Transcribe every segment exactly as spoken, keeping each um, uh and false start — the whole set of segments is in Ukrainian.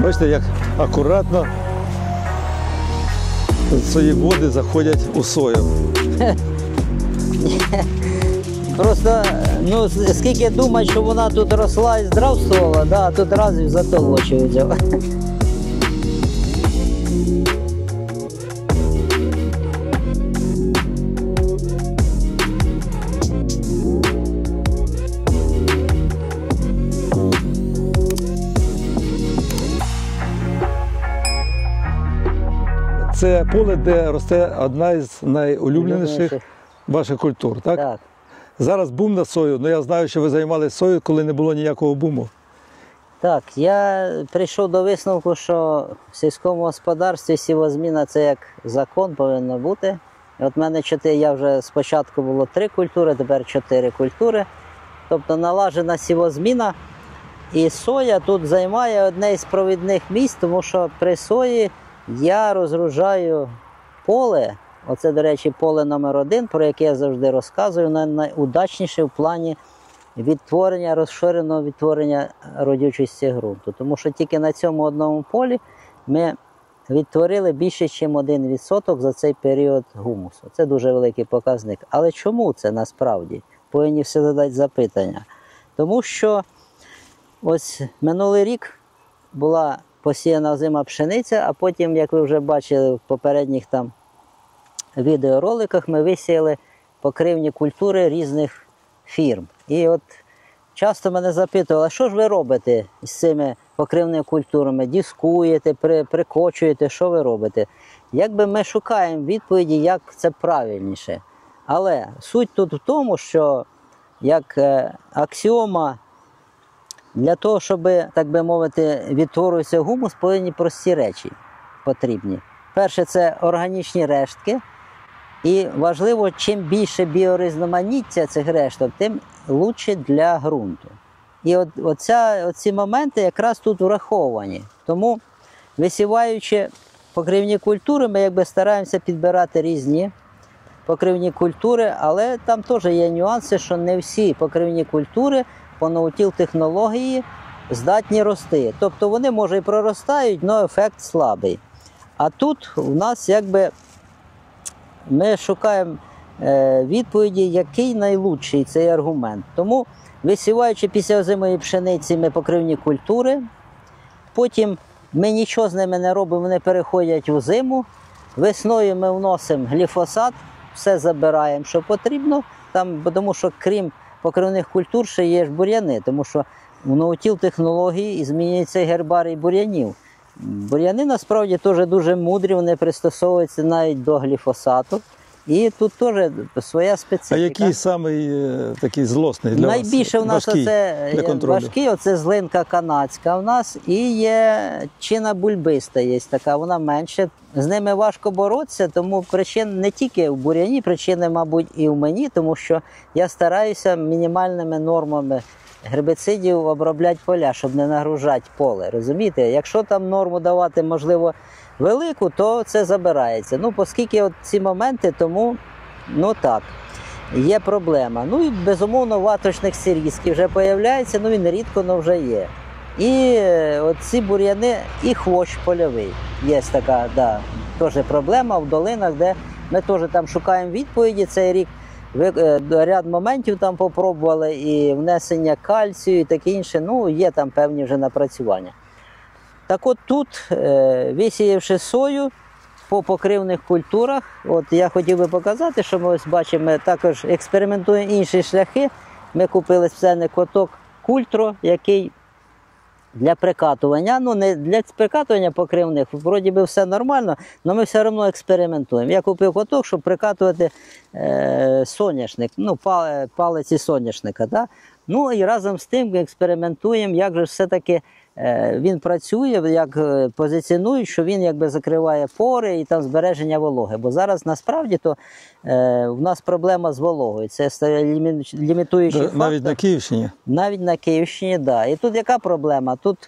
Бачите, як акуратно ці води заходять у сою. Просто, ну, скільки думають, що вона тут росла і здравствувала, да, а тут раз і затолочив взяв. Це поле, де росте одна із найулюбленіших ваших культур, так? Так. Зараз бум на сою, але я знаю, що ви займалися соєю, коли не було ніякого буму. Так, я прийшов до висновку, що в сільському господарстві сівозміна – це як закон повинно бути. І от в мене чотири, я вже спочатку було три культури, тепер чотири культури. Тобто налажена сівозміна. І соя тут займає одне із провідних місць, тому що при сої я розгружаю поле. Оце, до речі, поле номер один, про яке я завжди розказую, найудачніше в плані відтворення, розширеного відтворення родючості ґрунту. Тому що тільки на цьому одному полі ми відтворили більше, ніж один відсоток за цей період гумусу. Це дуже великий показник. Але чому це насправді? Повинні всі задати запитання. Тому що ось минулий рік була посіяна озима пшениця, а потім, як ви вже бачили в попередніх там відеороликах, ми висіяли покривні культури різних фірм. І от часто мене запитували, а що ж ви робите з цими покривними культурами? Дискуєте, при, прикочуєте, що ви робите? Якби ми шукаємо відповіді, як це правильніше. Але суть тут в тому, що як е, аксіома, для того, щоб, так би мовити, відтворювався гумус, повинні прості речі потрібні. Перше – це органічні рештки. І важливо, чим більше біорізноманіття цих решток, тим краще для ґрунту. І от, оця, оці моменти якраз тут враховані. Тому, висіваючи покривні культури, ми якби стараємося підбирати різні покривні культури, але там теж є нюанси, що не всі покривні культури по ноутіл-технології здатні рости. Тобто вони, може, і проростають, але ефект слабий. А тут у нас якби ми шукаємо е, відповіді, який найлучший цей аргумент. Тому, висіваючи після озимої пшениці, ми покривні культури, потім ми нічого з ними не робимо, вони переходять у зиму, весною ми вносимо гліфосат, все забираємо, що потрібно, там, тому що крім покривних культур ще є ж бур'яни, тому що в ноутіл-технології змінюється гербарій бур'янів. Бур'яни насправді теж дуже мудрі, вони пристосовуються навіть до гліфосату. І тут теж своя специфіка. А який самий такий злосний для Найбільше вас? Найбільше в нас важкий, оце важкий, оце злинка канадська в нас. І є чина бульбиста, є така, вона менше. З ними важко боротися, тому причин не тільки в бур'яні, причини, мабуть, і в мені, тому що я стараюся мінімальними нормами гербіцидів обробляти поля, щоб не нагружати поле. Розумієте? Якщо там норму давати, можливо, велику, то це забирається. Ну, оскільки от ці моменти, тому, ну так, є проблема. Ну і, безумовно, ватрочник сирійський вже з'являється, ну він рідко, але вже є. І оці бур'яни, і хвощ польовий. Є така, да, теж проблема в долинах, де ми теж там шукаємо відповіді. Цей рік ряд моментів там попробували, і внесення кальцію, і таке інше. Ну, є там певні вже напрацювання. Так от тут, висіявши сою по покривних культурах, от я хотів би показати, що ми ось бачимо, ми також експериментуємо інші шляхи. Ми купили спеціальний каток Культро, який для прикатування, ну не для прикатування покривних, вроді би все нормально, але ми все одно експериментуємо. Я купив каток, щоб прикатувати е, соняшник, ну палиці соняшника. Да? Ну і разом з тим експериментуємо, як же все-таки е, він працює, як позиціонують, що він якби закриває пори і там збереження вологи. Бо зараз насправді то е, в нас проблема з вологою. Це лімітуючий фактор. Навіть на Київщині? Навіть на Київщині, так. Да. І тут яка проблема? Тут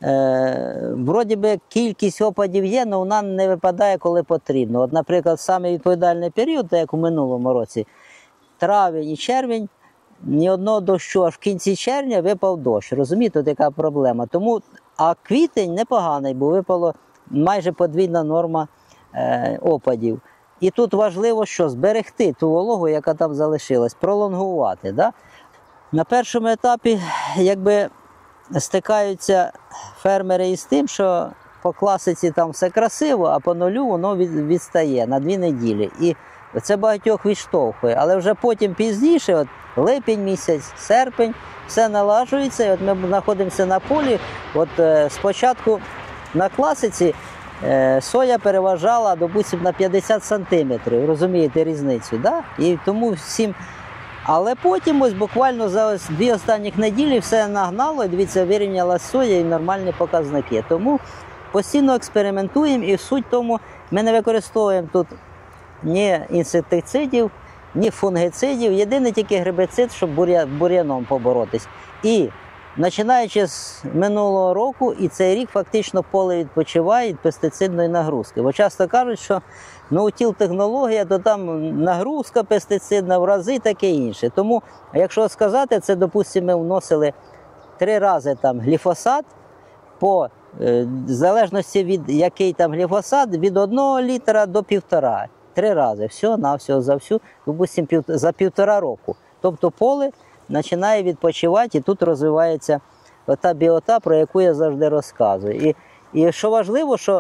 е, вроді би кількість опадів є, але вона не випадає, коли потрібно. От, наприклад, саме відповідальний період, так як у минулому році, травень і червень, ні одного дощу, аж в кінці червня випав дощ. Розумієте, от яка проблема. Тому А квітень непоганий, бо випало майже подвійна норма е, опадів. І тут важливо, що зберегти ту вологу, яка там залишилась, пролонгувати. Да? На першому етапі якби стикаються фермери із тим, що по класиці там все красиво, а по нулю воно від, відстає на дві неділі. І це багатьох відштовхує. Але вже потім пізніше, от липень місяць, серпень, все налажується. І от ми знаходимося на полі. От е, спочатку на класиці е, соя переважала, допустим, на п'ятдесят сантиметрів. Розумієте різницю, да? І тому всім. Але потім ось буквально за ось дві останніх неділі все нагнало, і дивіться, вирівняла соя і нормальні показники. Тому постійно експериментуємо, і суть тому ми не використовуємо тут ні інсектицидів, ні фунгицидів. Єдине тільки гербіцид, щоб бур'я, бур'яном поборотись. І починаючи з минулого року, і цей рік фактично поле відпочиває від пестицидної нагрузки. Бо часто кажуть, що ноутіл-технологія, то там нагрузка пестицидна в рази, таке інше. Тому, якщо сказати, це, допустимо, ми вносили три рази там гліфосат, по е, в залежності від який там гліфосат, від одного літра до півтора. Три рази. Все, на все, за всю, допустимо, пів, за півтора року. Тобто поле починає відпочивати, і тут розвивається та біота, про яку я завжди розказую. І, і що важливо, що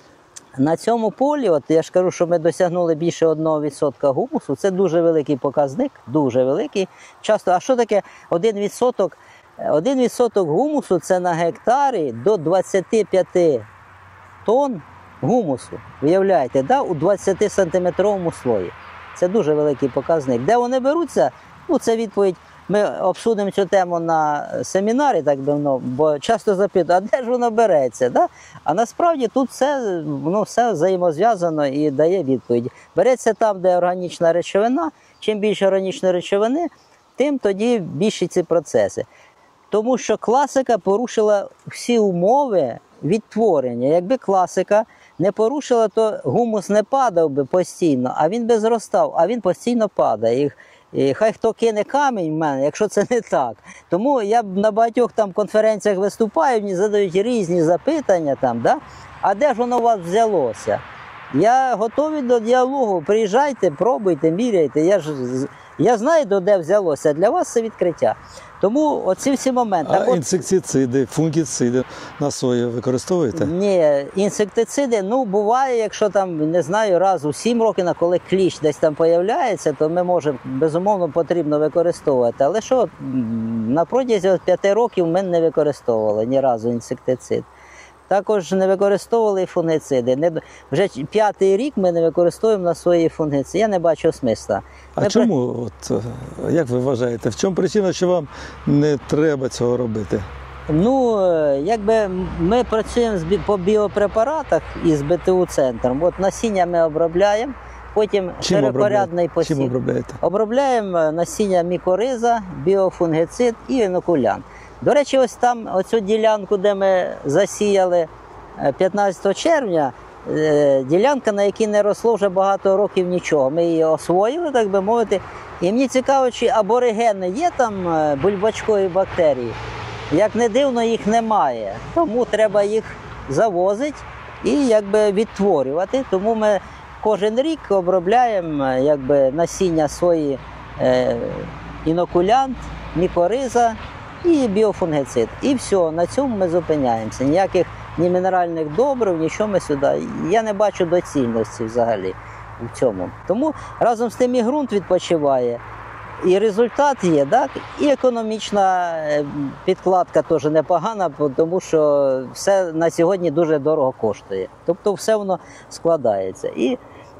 на цьому полі, от я ж кажу, що ми досягнули більше одного відсотка гумусу, це дуже великий показник, дуже великий. Часто, а що таке один відсоток? Один відсоток гумусу – це на гектарі до двадцяти п'яти тонн гумусу. Уявляєте, да? У двадцятисантиметровому слої. Це дуже великий показник. Де вони беруться? Ну, це відповідь. Ми обсудимо цю тему на семінарі, так давно, бо часто запитують, а де ж воно береться? Да? А насправді тут все, воно все взаємозв'язано і дає відповідь. Береться там, де органічна речовина. Чим більше органічної речовини, тим тоді більші ці процеси. Тому що класика порушила всі умови відтворення. Якби класика не порушила, то гумус не падав би постійно, а він би зростав, а він постійно падає. І, і хай хто кине камінь в мене, якщо це не так. Тому я на багатьох там конференціях виступаю, мені задають різні запитання там, да? А де ж воно у вас взялося? Я готовий до діалогу, приїжджайте, пробуйте, міряйте. Я ж я знаю, де взялося, для вас це відкриття. Тому оці всі моменти. А так от, інсектициди, фунгіциди на сої використовуєте? Ні, інсектициди, ну, буває, якщо там, не знаю, раз у сім років, коли кліщ десь там появляється, то ми можемо, безумовно, потрібно використовувати. Але що, на протязі п'яти років ми не використовували ні разу інсектицид. Також не використовували і фунгициди. Не, вже п'ятий рік ми не використовуємо на свої фунгициди. Я не бачу смисла. А ми чому, при... от, як ви вважаєте, в чому причина, що вам не треба цього робити? Ну, якби ми працюємо по біопрепаратах із Б Т У-центром. От насіння ми обробляємо, потім широкорядний посів. Чим обробляєте? Обробляємо насіння мікориза, біофунгицид і інокулянт. До речі, ось там, оцю ділянку, де ми засіяли п'ятнадцятого червня, ділянка, на якій не росло вже багато років нічого. Ми її освоїли, так би мовити. І мені цікаво, чи аборигени є там бульбачкові бактерії. Як не дивно, їх немає. Тому треба їх завозити і якби відтворювати. Тому ми кожен рік обробляємо якби насіння сої, е, інокулянт, мікориза і біофунгицид. І все, на цьому ми зупиняємося. Ніяких ні мінеральних добрив, нічого ми сюди. Я не бачу доцільності взагалі в цьому. Тому разом з тим і ґрунт відпочиває. І результат є, так? І економічна підкладка теж непогана, тому що все на сьогодні дуже дорого коштує. Тобто все воно складається. І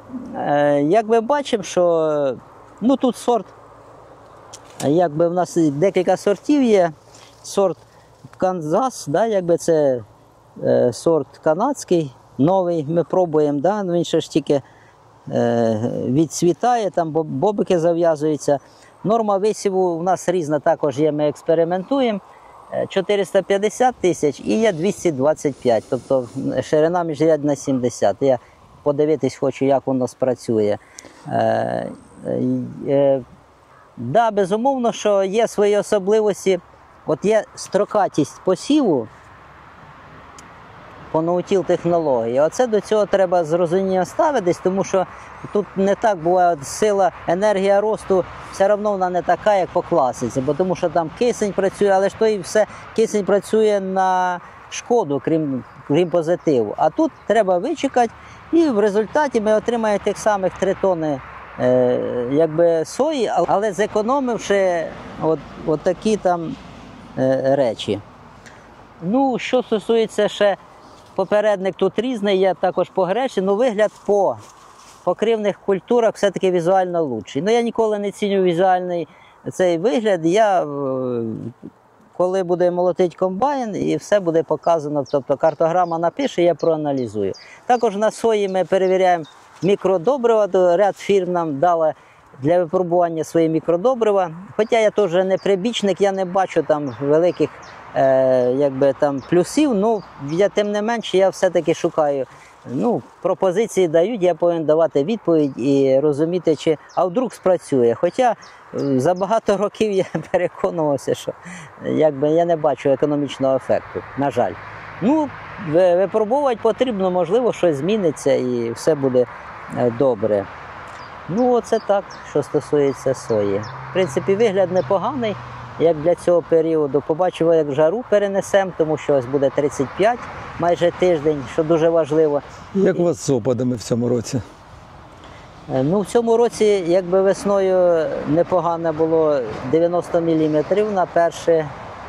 е, як ми бачимо, що ну, тут сорт, якби в нас декілька сортів є. Сорт Канзас, да, якби це е, сорт канадський, новий, ми пробуємо, да, він ще ж тільки е, відцвітає, там бобики зав'язуються. Норма висіву у нас різна також є, ми експериментуємо. чотириста п'ятдесят тисяч і є двісті двадцять п'ять, тобто ширина міжрядна сімдесят. Я подивитись хочу, як воно спрацює. Е, е, да, безумовно, що є свої особливості. От є строкатість посіву, по ноутіл технології. Оце до цього треба з розумінням ставитись, тому що тут не так буває сила, енергія росту, все одно вона не така, як по класиці, бо тому що там кисень працює, але ж то і все, кисень працює на шкоду, крім, крім позитиву. А тут треба вичекати, і в результаті ми отримаємо тих самих три тони е, якби сої, але зекономивши от, от такі там е, речі. Ну, що стосується ще, попередник тут різний, є також по гречі, ну вигляд по покривних культурах все-таки візуально лучший. Ну, я ніколи не ціню візуальний цей вигляд, я, коли буде молотити комбайн, і все буде показано, тобто картограма напише, я проаналізую. Також на сої ми перевіряємо мікродобрива, ряд фірм нам дали для випробування свої мікродобрива. Хоча я теж не прибічник, я не бачу там великих е, якби, там, плюсів, ну, я, тим не менше я все-таки шукаю. Ну, пропозиції дають, я повинен давати відповідь і розуміти, чи а вдруг спрацює. Хоча за багато років я переконувався, що якби, я не бачу економічного ефекту, на жаль. Ну, випробувати потрібно, можливо, щось зміниться і все буде добре. Ну, оце так, що стосується сої. В принципі, вигляд непоганий, як для цього періоду. Побачимо, як жару перенесемо, тому що ось буде тридцять п'ять майже тиждень, що дуже важливо. Як у вас з опадами в цьому році? Ну, в цьому році, якби весною непогано було, дев'яносто міліметрів на перше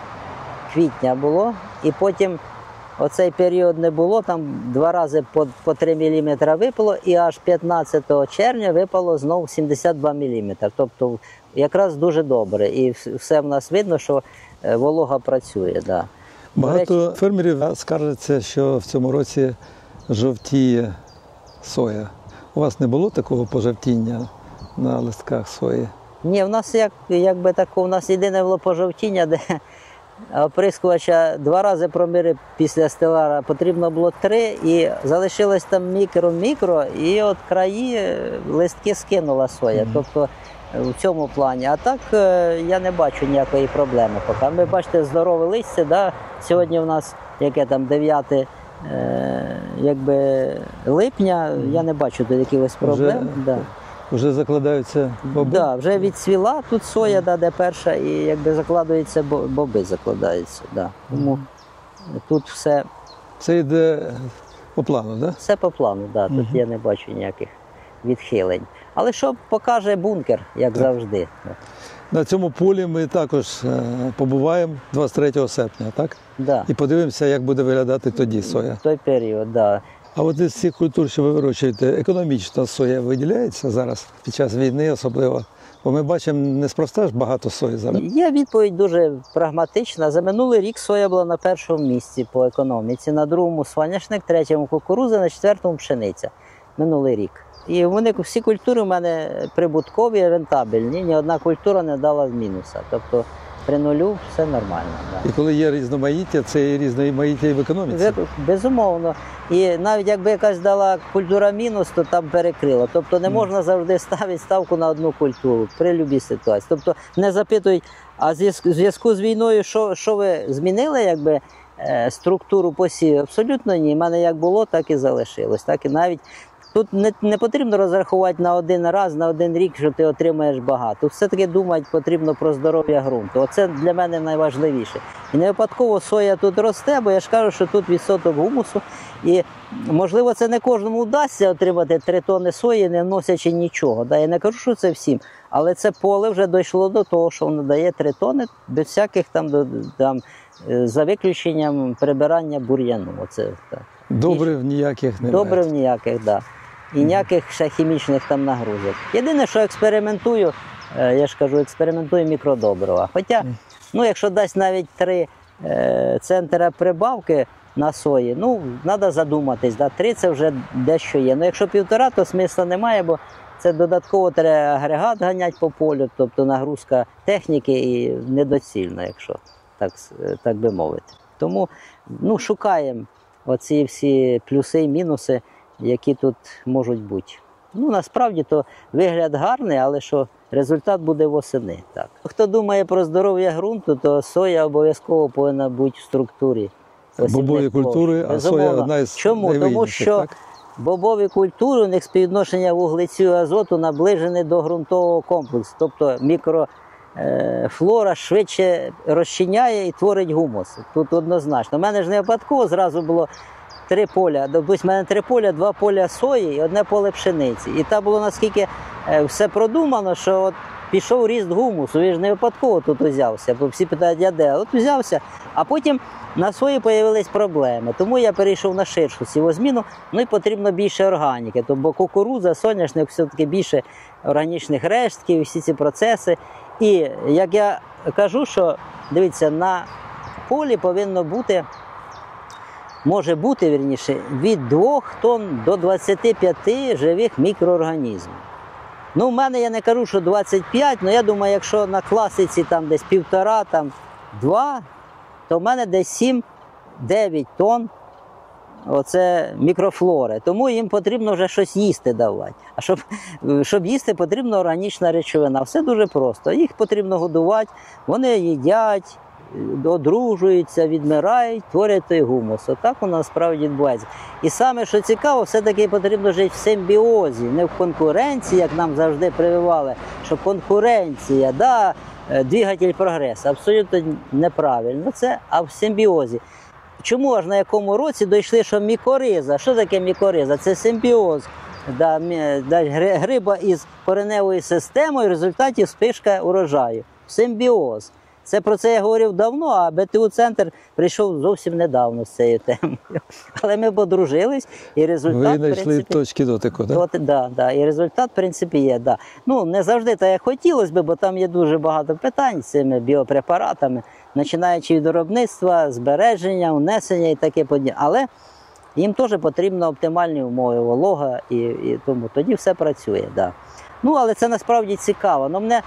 квітня було. І потім оцей період не було, там два рази по, по три міліметри випало, і аж п'ятнадцятого червня випало знову сімдесят два міліметри. Тобто якраз дуже добре. І все в нас видно, що волога працює. Да. Багато речі, фермерів скаржаться, що в цьому році жовтіє соя. У вас не було такого пожовтіння на листках сої? Ні, в нас як, якби тако, у нас єдине було пожовтіння, де оприскувача два рази проміри після стелара потрібно було три, і залишилось там мікро-мікро, і от краї листки скинула соя. Mm-hmm. Тобто в цьому плані. А так я не бачу ніякої проблеми поки. Ми бачите, здорове листя, да? Сьогодні у нас яке там дев'яте е, якби липня, mm-hmm. я не бачу тут якихось проблем. Вже, да. вже закладаються боби? Да, вже відцвіла тут соя, да, де перша, і якби закладаються боби, закладаються. Да. Тому mm-hmm. тут все... Це йде по плану, так? Да? Все по плану, да. Тут mm-hmm. я не бачу ніяких відхилень. Але що покаже бункер, як так. завжди. На цьому полі ми також побуваємо двадцять третього серпня, так? Да. І подивимося, як буде виглядати тоді соя. В той період, так. Да. А от із цих культур, що ви вирощуєте, економічно соя виділяється зараз, під час війни особливо? Бо ми бачимо, неспроста ж багато сої зараз. Є відповідь дуже прагматична. За минулий рік соя була на першому місці по економіці, на другому соняшник, третьому кукурудза, на четвертому пшениця. Минулий рік. І вони всі культури в мене прибуткові, рентабельні, ні одна культура не дала мінуса. Тобто при нулю все нормально. Да. І коли є різноманіття, це і різноманіття і в економіці? Безумовно. І навіть якби якась дала культура мінус, то там перекрило. Тобто не можна завжди ставити ставку на одну культуру при будь-якій ситуації. Тобто не запитують, а в зв'язку з війною, що, що ви змінили, якби, структуру посіву? Абсолютно ні. У мене як було, так і залишилось. Так і навіть тут не, не потрібно розрахувати на один раз, на один рік, що ти отримаєш багато. Все-таки думати потрібно про здоров'я ґрунту. Оце для мене найважливіше. І не випадково соя тут росте, бо я ж кажу, що тут відсоток гумусу. І, можливо, це не кожному вдасться отримати три тони сої, не вносячи нічого. Да? Я не кажу, що це всім. Але це поле вже дійшло до того, що воно дає три тони без всяких там, там за виключенням прибирання бур'яну. Оце, так. Добрив ніяких немає. Добрив ніяких, так. Да. І ніяких ще хімічних там нагрузок. Єдине, що експериментую, я ж кажу, експериментую мікродобрива. Хоча, ну, якщо дасть навіть три е, центра прибавки на сої, ну, треба задуматись, да? Три це вже дещо є. Ну, якщо півтора, то смисла немає, бо це додатково треба агрегат ганяти по полю, тобто нагрузка техніки і недоцільна, якщо так, так би мовити. Тому, ну, шукаємо оці всі плюси і мінуси, які тут можуть бути. Ну, насправді, то вигляд гарний, але що результат буде восени. Так. Хто думає про здоров'я ґрунту, то соя обов'язково повинна бути в структурі Бобові культури, а соя одна із Чому? Тому найвигідніших, що так? бобові культури, у них співвідношення вуглецю і азоту наближене до ґрунтового комплексу. Тобто мікрофлора швидше розчиняє і творить гумус. Тут однозначно. У мене ж не випадково зразу було три поля. Допустим, у мене три поля, два поля сої і одне поле пшениці. І там було наскільки все продумано, що от пішов ріст гумусу. Він ж не випадково тут узявся, бо всі питають, я де? От узявся. А потім на сої з'явились проблеми. Тому я перейшов на ширшу сівозміну, ну і потрібно більше органіки. Бо кукурудза, соняшник, все-таки більше органічних рештків, всі ці процеси. І як я кажу, що, дивіться, на полі повинно бути, може бути, вірніше, від двох тонн до двадцяти п'яти живих мікроорганізмів. Ну, в мене я не кажу, що двадцять п'ять, але я думаю, якщо на класиці там десь півтора, там два, то в мене десь сім-дев'ять тонн оце мікрофлори. Тому їм потрібно вже щось їсти давати. А щоб, щоб їсти, потрібна органічна речовина. Все дуже просто. Їх потрібно годувати, вони їдять, одружуються, відмирають, творять той гумус. Отак у нас справді відбувається. І саме, що цікаво, все-таки потрібно жити в симбіозі, не в конкуренції, як нам завжди прививали, що конкуренція, да, двигатель прогресу. Абсолютно неправильно це, а в симбіозі. Чому аж на якому році дійшли, що мікориза? Що таке мікориза? Це симбіоз да, да, гриба із кореневою системою, в результаті спишка урожаю. Симбіоз. Це про це я говорив давно, а Б Т У-центр прийшов зовсім недавно з цією темою. Але ми подружились, і результат, ви знайшли в принципі, точки дотику, так? Да? Да, да, і результат, в принципі, є. Да. Ну, не завжди так, як хотілося б, бо там є дуже багато питань з цими біопрепаратами, починаючи від виробництва, збереження, унесення і таке подібне. Але їм теж потрібно оптимальні умови, волога, і, і тому тоді все працює. Да. Ну, але це насправді цікаво. Но мене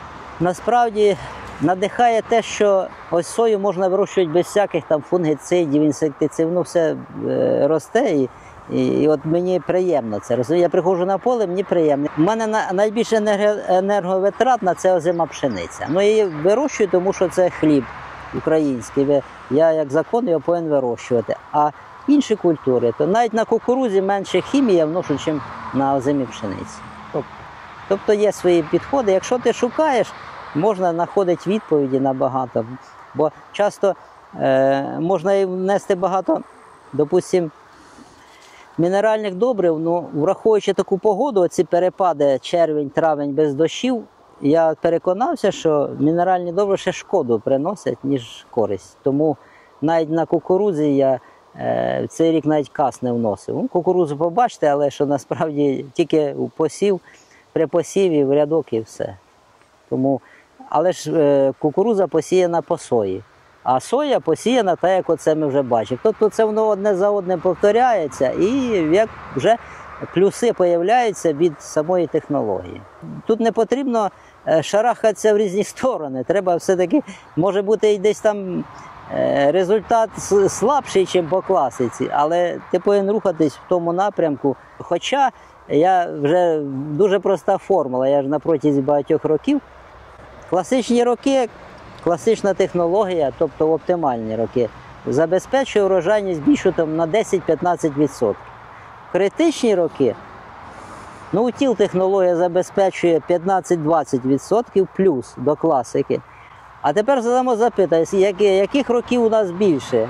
насправді надихає те, що ось сою можна вирощувати без всяких там фунгіцидів, інсектицидів, ну все е, росте, і, і, і от мені приємно це. Розумієте? Я приходжу на поле, мені приємно. У мене на, найбільше енерговитратна – це озима пшениця. Ну, її вирощую, тому що це хліб український. Я як закон його повинен вирощувати. А інші культури, то навіть на кукурудзі менше хімії я вношу, ніж на озимій пшениці. Тобто є свої підходи. Якщо ти шукаєш, можна знаходити відповіді на багато. Бо часто е, можна і внести багато, допустим, мінеральних добрив, ну, враховуючи таку погоду, ці перепади червень, травень без дощів, я переконався, що мінеральні добрива ще шкоду приносять, ніж користь. Тому навіть на кукурудзі я е, цей рік навіть кас не вносив. Ну, кукурудзу побачите, але що насправді тільки у посів, при посіві, в рядок і все. Тому, але ж е, кукурудза посіяна по сої, а соя посіяна так, як оце ми вже бачимо. Тобто це воно одне за одним повторяється і як вже плюси з'являються від самої технології. Тут не потрібно шарахатися в різні сторони. Треба все-таки, може бути і десь там е, результат слабший, ніж по класиці, але ти повинен рухатись в тому напрямку. Хоча я вже дуже проста формула, я ж на протязі багатьох років. Класичні роки, класична технологія, тобто оптимальні роки, забезпечує урожайність більшу там, на десять-п'ятнадцять відсотків. Критичні роки, ну, утіл технологія забезпечує п'ятнадцять-двадцять відсотків плюс до класики. А тепер задамо запитання, які, яких років у нас більше?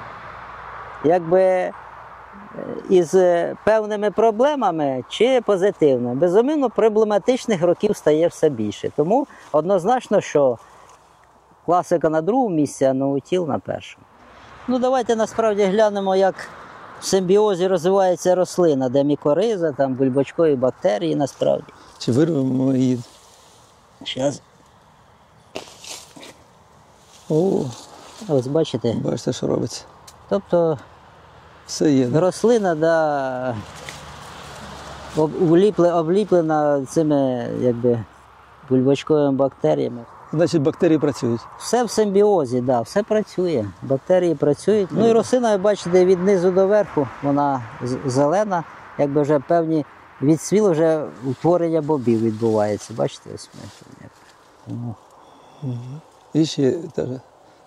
Якби із певними проблемами чи позитивними. Безумовно, проблематичних років стає все більше. Тому однозначно, що класика на другому місці, а наутіл на першому. Ну, давайте насправді глянемо, як в симбіозі розвивається рослина, де мікориза, там бульбочкові бактерії насправді. Чи вирвемо її? Зараз. О, ось бачите. бачите, що робиться. Тобто все є. Да? Рослина, да, обліплена, обліплена цими, якби, бульбочковими бактеріями. Значить, бактерії працюють. Все в симбіозі, да, все працює. Бактерії працюють. Ну і рослина, ви бачите, від низу до верху, вона зелена, якби вже певні відсвіли, вже утворення бобів відбувається. Бачите, ось ми. І ще теж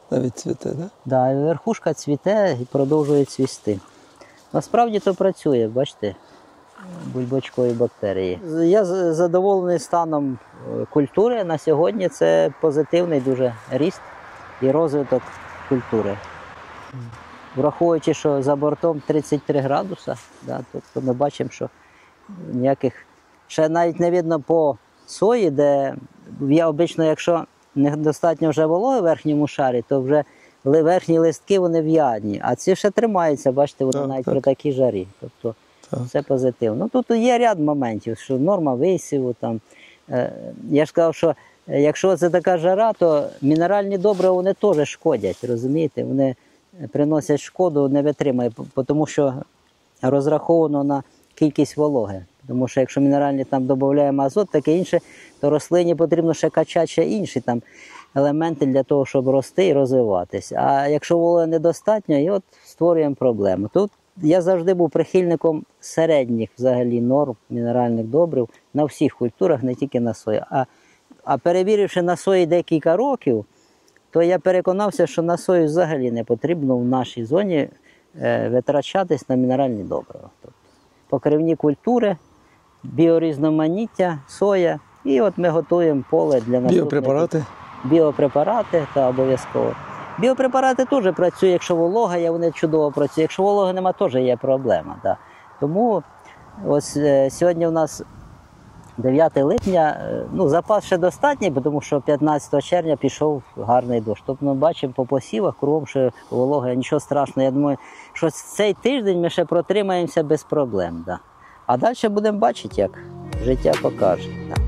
навіть цвіте, да? Да, і верхушка цвіте і продовжує цвісти. Насправді то працює, бачите, бульбочкові бактерії. Я з- задоволений станом е, культури на сьогодні. Це позитивний дуже ріст і розвиток культури. Враховуючи, що за бортом тридцять три градуса, да, тобто ми бачимо, що ніяких, ще навіть не видно по сої, де я обично, якщо недостатньо вже вологи в верхньому шарі, то вже ли- верхні листки вони в'ядні, а ці ще тримаються, бачите, вони Так, навіть так. при такій жарі. Тобто Так. все позитивно. Ну, тут є ряд моментів, що норма висіву, там, е, я ж сказав, що е, якщо це така жара, то мінеральні добрива вони теж шкодять, розумієте? Вони приносять шкоду, не витримає, п- тому що розраховано на кількість вологи. Тому що якщо мінеральні там додаємо азот, таке інше, то рослині потрібно ще качати ще інші там елементи для того, щоб рости і розвиватися. А якщо вологи недостатньо, і от створюємо проблему. Тут я завжди був прихильником середніх взагалі норм мінеральних добрив на всіх культурах, не тільки на сої. А, а перевіривши на сої декілька років, то я переконався, що на сою взагалі не потрібно в нашій зоні е, витрачатись на мінеральні добрива. Тобто покривні культури, біорізноманіття, соя. І от ми готуємо поле для наступних Біопрепарати. біопрепарати та обов'язково. Біопрепарати теж працюють, якщо волога є, вони чудово працюють. Якщо вологи нема, теж є проблема. Да. Тому ось е, сьогодні у нас дев'яте липня, е, ну, запас ще достатній, бо тому що п'ятнадцятого червня пішов гарний дощ. Тобто ми бачимо по посівах, кругом ще волога, нічого страшного. Я думаю, що цей тиждень ми ще протримаємося без проблем. Да. А далі будемо бачити, як життя покаже. Да.